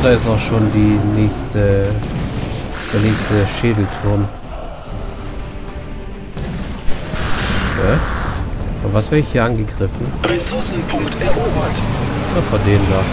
da ist auch schon der nächste Schädelturm. Von was werde ich hier angegriffen? Ressourcenpunkt erobert. Ja, von denen da.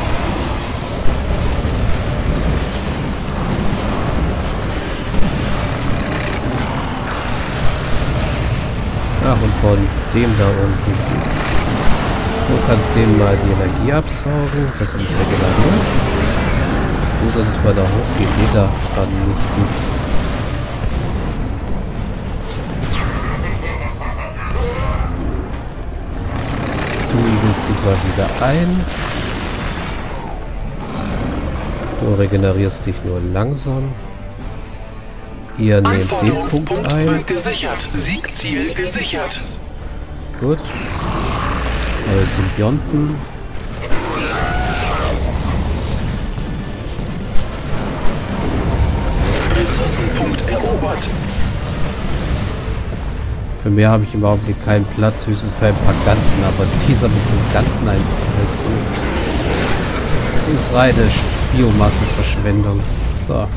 Ach, und von dem da unten. Du kannst denen mal die Energie absaugen, dass du dich regenerierst. Du solltest mal da hochgehen, geht da gerade nicht gut. Du igelst dich mal wieder ein. Du regenerierst dich nur langsam. Ihr nehmt den Punkt ein. Gesichert. Siegziel gesichert. Gut. Neue Symbionten. Ressourcenpunkt erobert. Für mehr habe ich im Augenblick keinen Platz, höchstens für ein paar Ganten, aber dieser mit so einem Ganten einzusetzen, ist reine Biomassenverschwendung. So.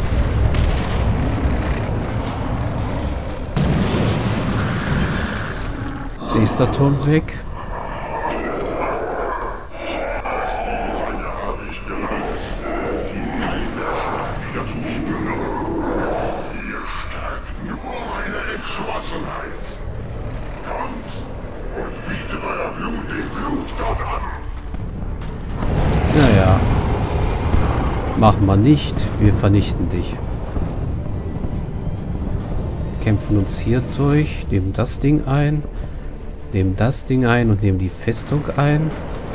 Nächster Turm weg. Naja. Machen wir nicht. Wir vernichten dich. Kämpfen uns hier durch. Nehmen das Ding ein. Nehmen das Ding ein und nehmen die Festung ein.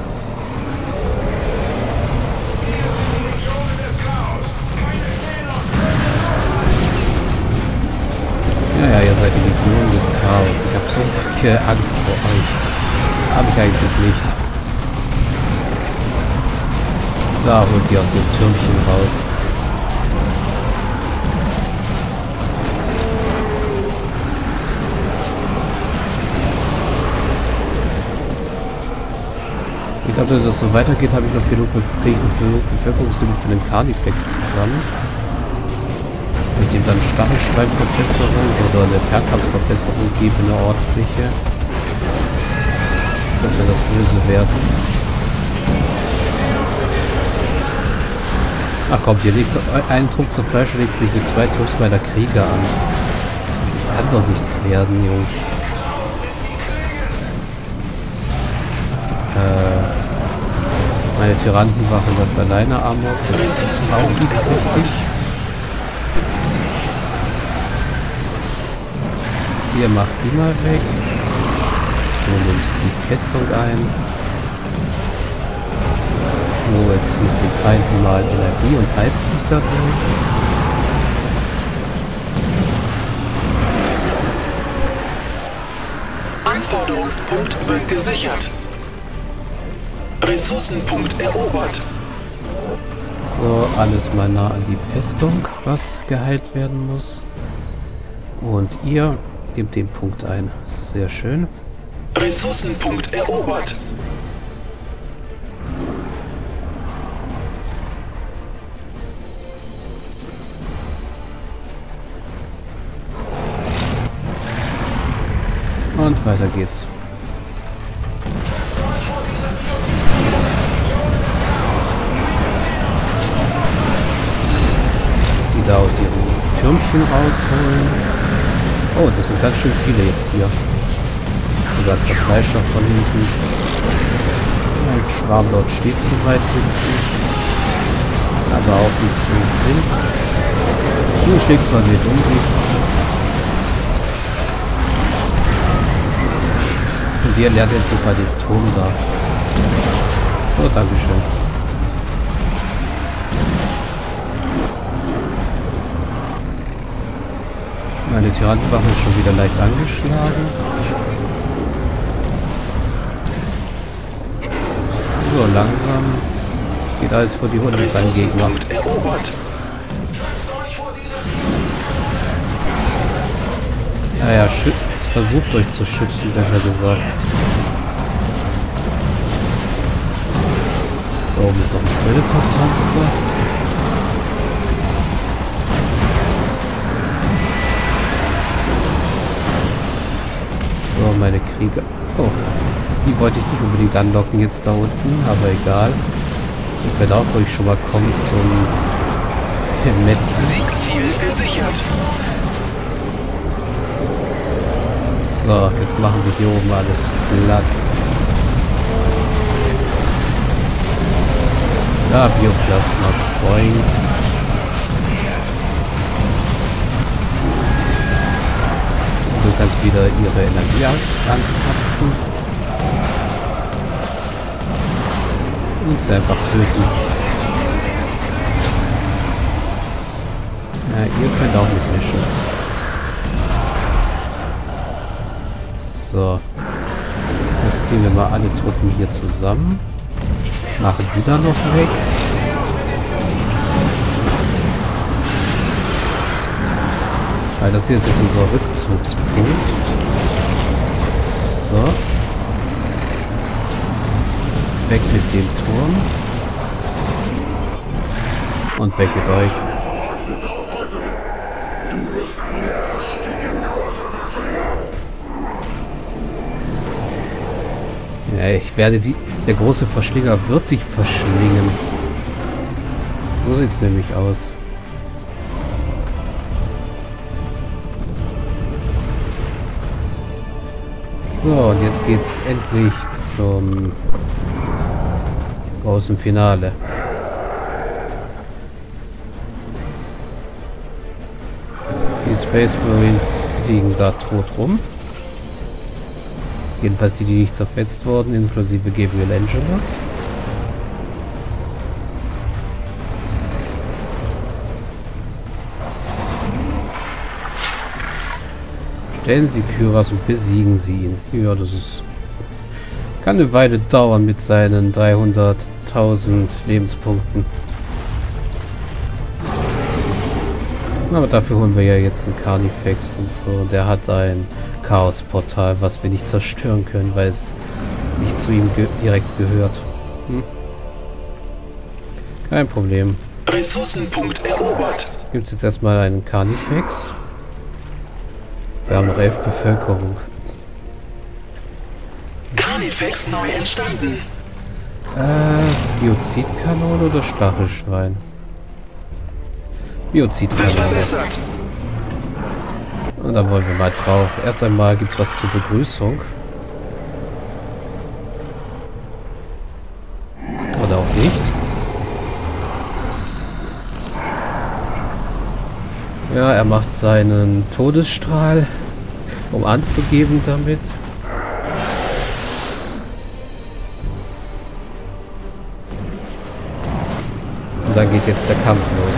Ja, ihr seid die Legion des Chaos. Ich habe so viel Angst vor euch. Habe ich eigentlich nicht. Da holt ihr aus dem Türmchen raus. Ich glaube, dass das so weitergeht, habe ich noch genug Bevölkerungslimit für den Carnifex zusammen. Wenn ich ihm dann Stachelschwein-Verbesserung oder eine Fernkampfverbesserung gebe, eine ordentliche, könnte das böse werden. Ach komm, hier liegt ein Trupp zu Fleisch, legt sich mit 2 Trupps meiner Krieger an. Das kann doch nichts werden, Jungs. Meine Tyrantenwache läuft alleine amok. Das ist auch nicht richtig. Ihr macht die mal weg. Du nimmst die Festung ein. Du ziehst den Feinden mal Energie und heizt dich dadurch. Anforderungspunkt wird gesichert. Ressourcenpunkt erobert. So, alles mal nah an die Festung, was geheilt werden muss. Und ihr gebt den Punkt ein. Sehr schön. Ressourcenpunkt erobert. Und weiter geht's. Die da aus ihren Türmchen rausholen. Oh, das sind ganz schön viele jetzt hier. Sogar Zerfleischer von hinten. Ein Schwarmlord steht zu weit hinten. Aber auch nicht so drin. Du schlägst mal mit um dich. Und ihr lernt endlich mal den Turm da. So, dankeschön. Meine Tyrantenwache ist schon wieder leicht angeschlagen. So, langsam geht alles vor die Hunde beim Gegner. Naja, versucht euch zu schützen, besser gesagt. Da oben ist noch ein Predator-Panzer. meine Krieger. Oh, die wollte ich nicht unbedingt anlocken jetzt da unten, aber egal. Ich werde auch ruhig schon mal kommen zum Metzen. Siegziel gesichert. So, jetzt machen wir hier oben alles platt. Ja, Bioplasma. Boing. Du kannst wieder ihre Energie anzapfen. Und sie einfach töten. Ja, ihr könnt auch mitmischen. So. Jetzt ziehen wir mal alle Truppen hier zusammen. Machen die dann noch weg. Weil das hier ist jetzt unser Rückzugspunkt. So. Weg mit dem Turm. Und weg mit euch. Ja, ich werde der große Verschlinger wird dich verschlingen. So sieht's nämlich aus. So, und jetzt geht's endlich zum großen Finale. Die Space Marines liegen da tot rum. Jedenfalls die nicht zerfetzt wurden, inklusive Gabriel Angelus. Stellen Sie Kyras und besiegen Sie ihn. Ja, das ist... kann eine Weile dauern mit seinen 300.000 Lebenspunkten. Aber dafür holen wir ja jetzt einen Carnifex und so. Der hat ein Chaos-Portal, was wir nicht zerstören können, weil es nicht zu ihm direkt gehört. Kein Problem. Ressourcenpunkt erobert. Gibt es jetzt erstmal einen Carnifex. Wir haben noch 11 Bevölkerung. Carnifex neu entstanden. Biozidkanone oder Stachelschwein? Biozidkanone. Verbessert. Und dann wollen wir mal drauf. Erst einmal gibt es was zur Begrüßung. Oder auch nicht. Ja, er macht seinen Todesstrahl, um anzugeben damit. Und dann geht jetzt der Kampf los.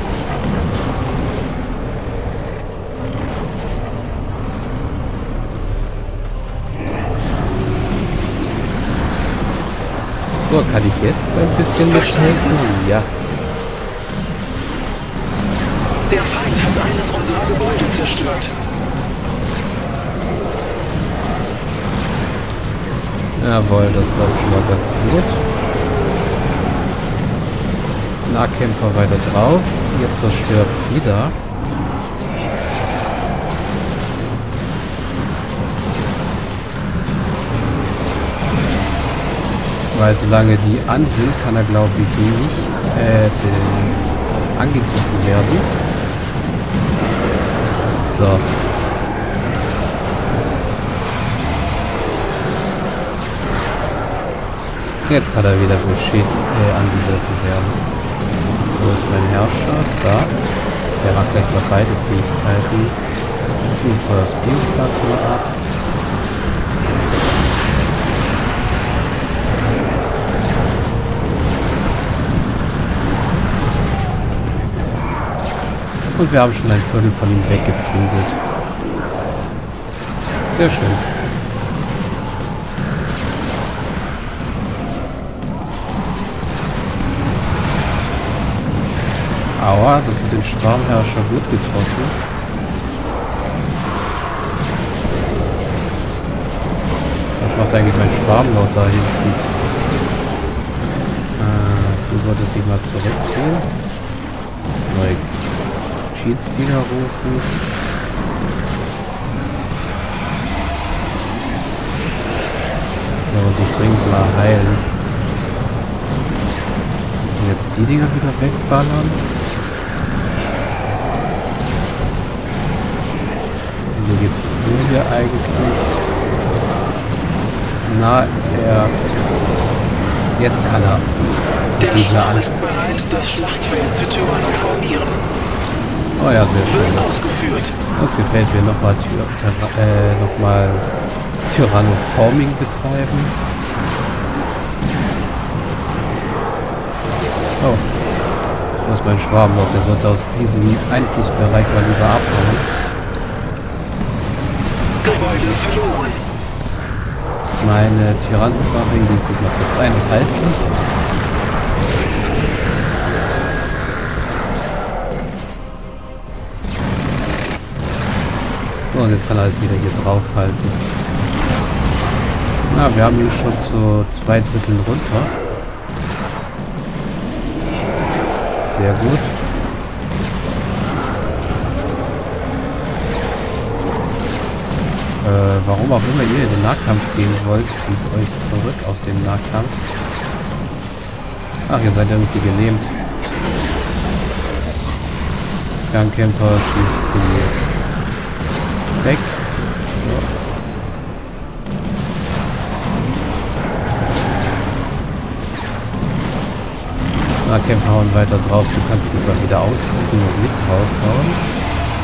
So, kann ich jetzt ein bisschen mithelfen? Ja. Der Feind hat eines unserer Gebäude zerstört. Jawohl, das läuft schon mal ganz gut. Nahkämpfer weiter drauf. Ihr zerstört wieder. Weil solange die an sind, kann er glaube ich nicht angegriffen werden. So. Jetzt kann er wieder angegriffen werden. Wo ist mein Herrscher? Da. Der hat gleich mal beide Fähigkeiten. Du feuerst Bioplasma ab. Und wir haben schon ein Viertel von ihm weggeprügelt. Sehr schön. Aua, das hat den Schwarmherrscher gut getroffen. Was macht eigentlich mein Schwarmlord da hinten? Du solltest dich mal zurückziehen. Neue Schiedsdiener rufen. So, die dringend mal heilen. Und jetzt die Dinger wieder wegballern. Wo geht's hier eigentlich? Na, jetzt kann er. Der Schwarm ist bereit, das Schlachtfeld zu tyrannoformieren. Oh ja, sehr schön. Ausgeführt. Das gefällt mir. Nochmal Tyrannoforming betreiben. Oh. Wo ist mein Schwarm noch? Der sollte aus diesem Einflussbereich mal lieber abhauen. Gebäude verloren. Meine Tyrannenwache geht sich noch kurz ein und heizen. So, und jetzt kann er alles wieder hier draufhalten. Na, wir haben hier schon zu 2 Dritteln runter. Sehr gut. Warum auch immer ihr in den Nahkampf gehen wollt, zieht euch zurück aus dem Nahkampf. Ach, ihr seid irgendwie gelähmt. Fernkämpfer schießt die weg. So. Nahkämpfer hauen weiter drauf. Du kannst die mal wieder ausrücken und mit draufhauen.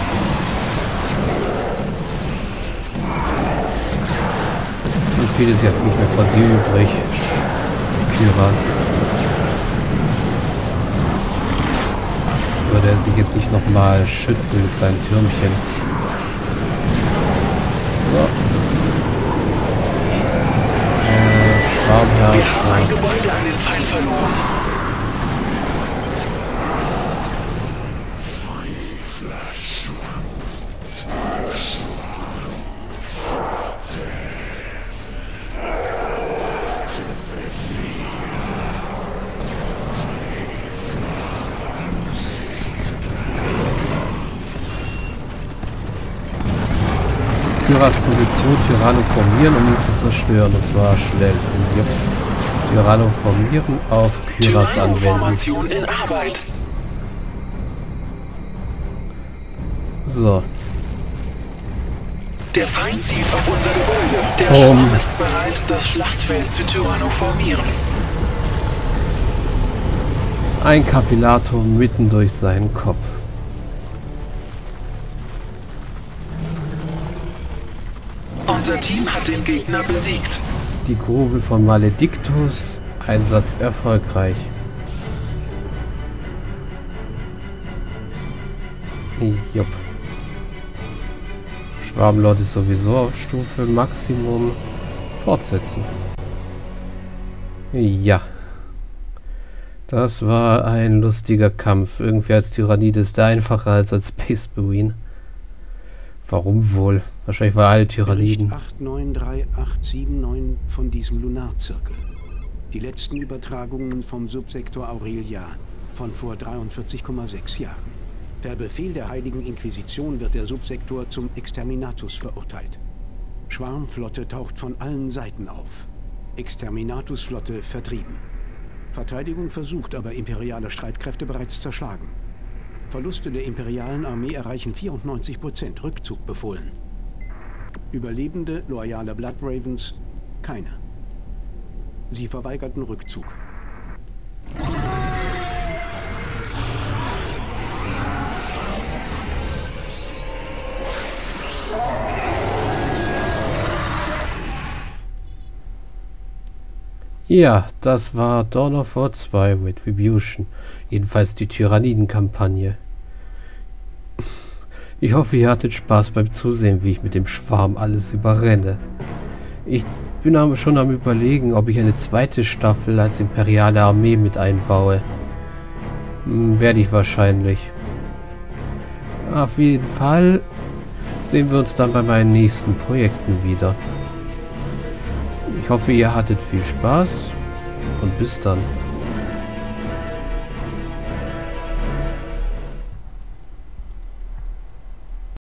Viel ist jetzt nicht mehr von dir übrig, Kyras. Würde er sich jetzt nicht nochmal schützen mit seinen Türmchen. So. Schwarmherrscher. Wir haben ein Gebäude an den Feind verloren. Kyras Position tyrannoformieren, um ihn zu zerstören, und zwar schnell. Tyrannoformieren auf Kyras anwenden. In Arbeit. So. Der Feind zielt auf unser Gebäude. Der Schwarm ist bereit, das Schlachtfeld zu tyrannoformieren. Ein Kapillator mitten durch seinen Kopf. Unser Team hat den Gegner besiegt. Die Grube von Maledictus. Einsatz erfolgreich. Jupp. Schwarmlord ist sowieso auf Stufe Maximum. Fortsetzen. Ja. Das war ein lustiger Kampf. Irgendwie als Tyrannid ist der einfacher als Space Marine. Warum wohl? Wahrscheinlich war alle Tyranniden. 893879 von diesem Lunarzirkel. Die letzten Übertragungen vom Subsektor Aurelia von vor 43,6 Jahren. Per Befehl der Heiligen Inquisition wird der Subsektor zum Exterminatus verurteilt. Schwarmflotte taucht von allen Seiten auf. Exterminatusflotte vertrieben. Verteidigung versucht, aber imperiale Streitkräfte bereits zerschlagen. Verluste der imperialen Armee erreichen 94%. Rückzug befohlen. Überlebende loyale Blood Ravens keine. Sie verweigerten Rückzug. Ja, das war Dawn of War 2 Retribution. Jedenfalls die Tyranniden-Kampagne. Ich hoffe, ihr hattet Spaß beim Zusehen, wie ich mit dem Schwarm alles überrenne. Ich bin aber schon am Überlegen, ob ich eine zweite Staffel als imperiale Armee mit einbaue. Werde ich wahrscheinlich. Auf jeden Fall sehen wir uns dann bei meinen nächsten Projekten wieder. Ich hoffe, ihr hattet viel Spaß und bis dann.